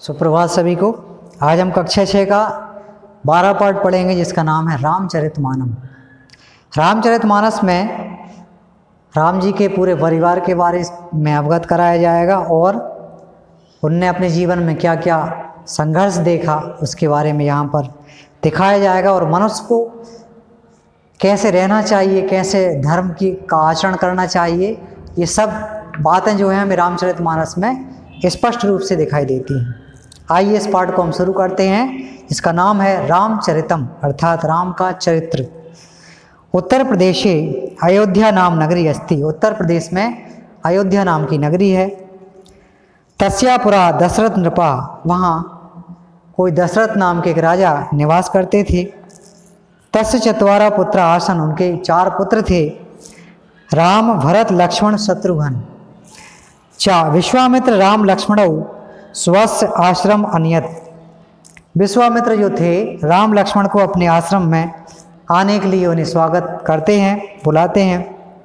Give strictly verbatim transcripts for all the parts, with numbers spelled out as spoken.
सुप्रभात सभी को। आज हम कक्षा छः का बारह पाठ पढ़ेंगे जिसका नाम है रामचरितमानस। रामचरितमानस में राम जी के पूरे परिवार के बारे में अवगत कराया जाएगा और उनने अपने जीवन में क्या क्या संघर्ष देखा उसके बारे में यहाँ पर दिखाया जाएगा और मनुष्य को कैसे रहना चाहिए, कैसे धर्म की का आचरण करना चाहिए, ये सब बातें जो हैं हमें रामचरितमानस में स्पष्ट रूप से दिखाई देती हैं। आइए इस पाठ को हम शुरू करते हैं। इसका नाम है रामचरितम अर्थात राम का चरित्र। उत्तर प्रदेशे अयोध्या नाम नगरी अस्ति। उत्तर प्रदेश में अयोध्या नाम की नगरी है। तस्यापुरा दशरथ नृपा। वहाँ कोई दशरथ नाम के एक राजा निवास करते थे। तस्य चत्वारा पुत्र आसन। उनके चार पुत्र थे, राम भरत लक्ष्मण शत्रुघ्न। चा विश्वामित्र राम लक्ष्मणौ स्वस्य आश्रम अनियत। विश्वामित्र जो थे राम लक्ष्मण को अपने आश्रम में आने के लिए उन्हें स्वागत करते हैं, बुलाते हैं।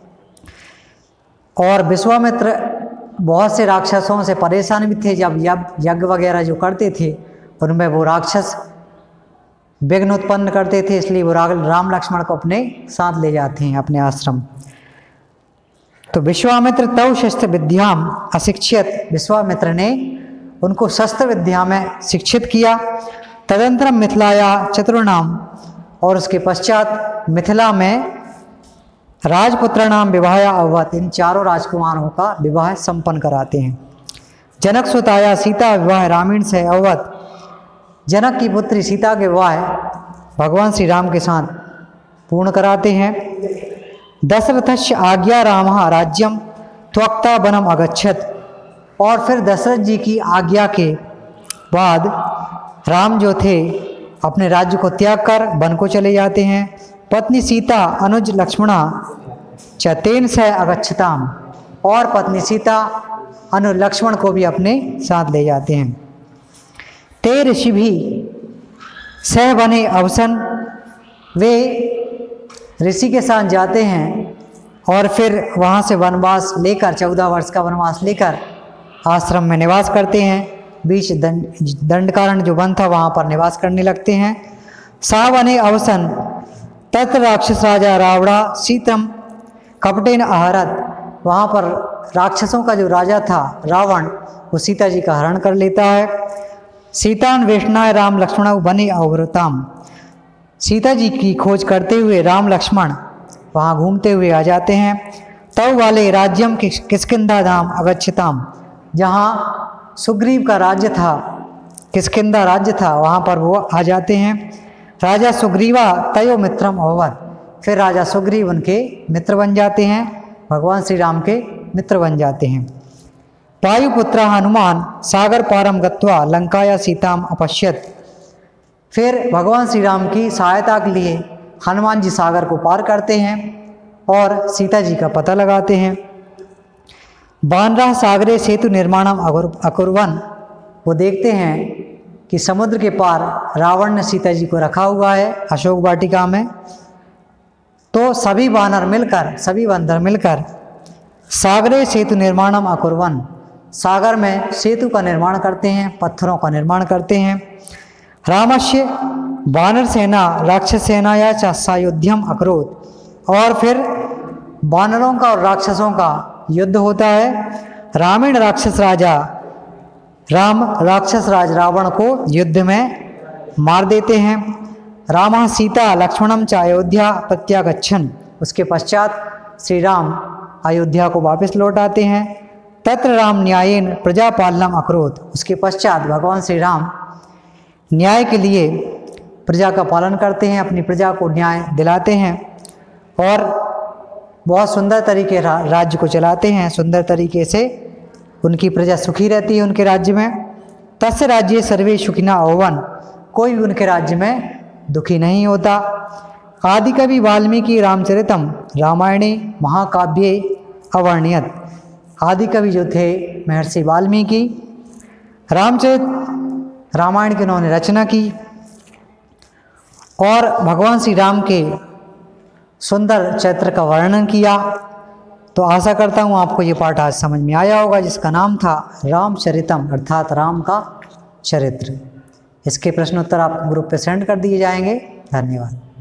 और विश्वामित्र बहुत से राक्षसों से परेशान भी थे। जब यज्ञ वगैरह जो करते थे उनमें वो राक्षस विघ्न उत्पन्न करते थे, इसलिए वो राम लक्ष्मण को अपने साथ ले जाते हैं अपने आश्रम। तो विश्वामित्र तौ शस्त्र विद्याम अशिक्षित। विश्वामित्र ने उनको शस्त्र विद्या में शिक्षित किया। तदंतरम मिथिलाया चतुर्णाम। और उसके पश्चात मिथिला में राजपुत्राणाम विवाह अववत। इन चारों राजकुमारों का विवाह संपन्न कराते हैं। जनक सुताया सीता विवाह रामीण से अववत। जनक की पुत्री सीता के विवाह भगवान श्री राम के साथ पूर्ण कराते हैं। दशरथस्य आज्ञा राम राज्यम त्वक्ता वनम अगच्छत। और फिर दशरथ जी की आज्ञा के बाद राम जो थे अपने राज्य को त्याग कर वन को चले जाते हैं। पत्नी सीता अनुज लक्ष्मणा चतेन से अगच्छताम। और पत्नी सीता अनु लक्ष्मण को भी अपने साथ ले जाते हैं। ते ऋषि भी सह बने अवसन। वे ऋषि के साथ जाते हैं और फिर वहाँ से वनवास लेकर चौदह वर्ष का वनवास लेकर आश्रम में निवास करते हैं। बीच दंड दंडकारण्य जो वन था वहाँ पर निवास करने लगते हैं। सा वने अवसन तत्र राक्षस राजा रावणा सीतम कपटेन आहरत। वहाँ पर राक्षसों का जो राजा था रावण वो सीता जी का हरण कर लेता है। सीतान्वेषणाय राम लक्ष्मण बने अवृताम। सीता जी की खोज करते हुए राम लक्ष्मण वहाँ घूमते हुए आ जाते हैं। तव वाले राज्यम किष्किंधा धाम अगच्छताम। जहाँ सुग्रीव का राज्य था, किष्किंधा राज्य था, वहाँ पर वो आ जाते हैं। राजा सुग्रीवा तयो मित्रम अभवत। फिर राजा सुग्रीव उनके मित्र बन जाते हैं, भगवान श्री राम के मित्र बन जाते हैं। वायुपुत्र हनुमान सागर पारम गत्वा लंकाया सीताम अपश्यत। फिर भगवान श्री राम की सहायता के लिए हनुमान जी सागर को पार करते हैं और सीता जी का पता लगाते हैं। बानरा सागरे सेतु निर्माणम अकुर्वन। वो देखते हैं कि समुद्र के पार रावण ने सीता जी को रखा हुआ है अशोक वाटिका में। तो सभी वानर मिलकर, सभी बंदर मिलकर सागरे सेतु निर्माणम अकुर्वन। सागर में सेतु का निर्माण करते हैं, पत्थरों का निर्माण करते हैं। रामस्य वानर सेना राक्षस सेना या सायुध्यम अकरोत। और फिर वानरों का और राक्षसों का युद्ध होता है। रामीण राक्षस राजा राम राक्षस राज रावण को युद्ध में मार देते हैं। रामा सीता लक्ष्मणम च अयोध्या प्रत्यागच्छन। उसके पश्चात श्री राम अयोध्या को वापस लौट आते हैं। तत्र राम न्यायेन प्रजापालनम अकरोत। उसके पश्चात भगवान श्री राम न्याय के लिए प्रजा का पालन करते हैं, अपनी प्रजा को न्याय दिलाते हैं और बहुत सुंदर तरीके रा, राज्य को चलाते हैं। सुंदर तरीके से उनकी प्रजा सुखी रहती है उनके राज्य में। तस्य राज्य सर्वे सुखिना अवन। कोई भी उनके राज्य में दुखी नहीं होता। आदि कवि वाल्मीकि रामचरितम रामायणे महाकाव्ये अवर्णयत। आदि कवि जो थे महर्षि वाल्मीकि रामचरित रामायण की उन्होंने रचना की और भगवान श्री राम के सुंदर चरित्र का वर्णन किया। तो आशा करता हूँ आपको ये पाठ आज समझ में आया होगा, जिसका नाम था रामचरितम अर्थात राम का चरित्र। इसके प्रश्नोत्तर आप ग्रुप पे सेंड कर दिए जाएंगे। धन्यवाद।